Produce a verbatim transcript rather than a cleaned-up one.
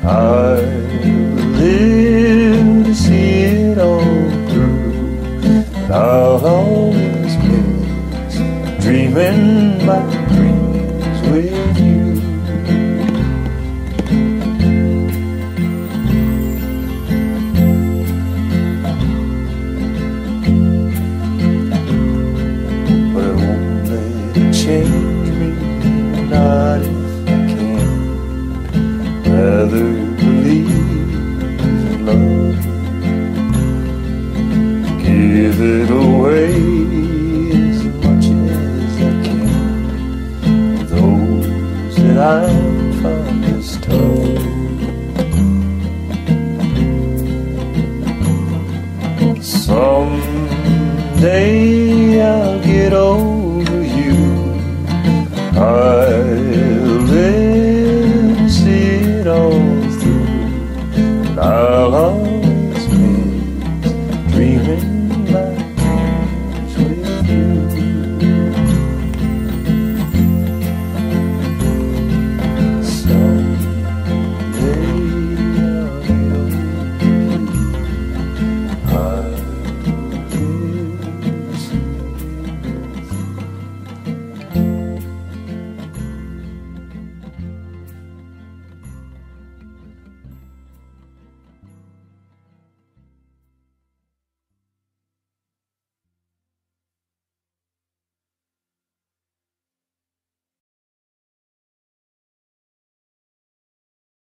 I live to see it all through, but I'll always miss dreaming my dreams with you. But it won't let it change me, not if I can. Rather believe in love, give it away.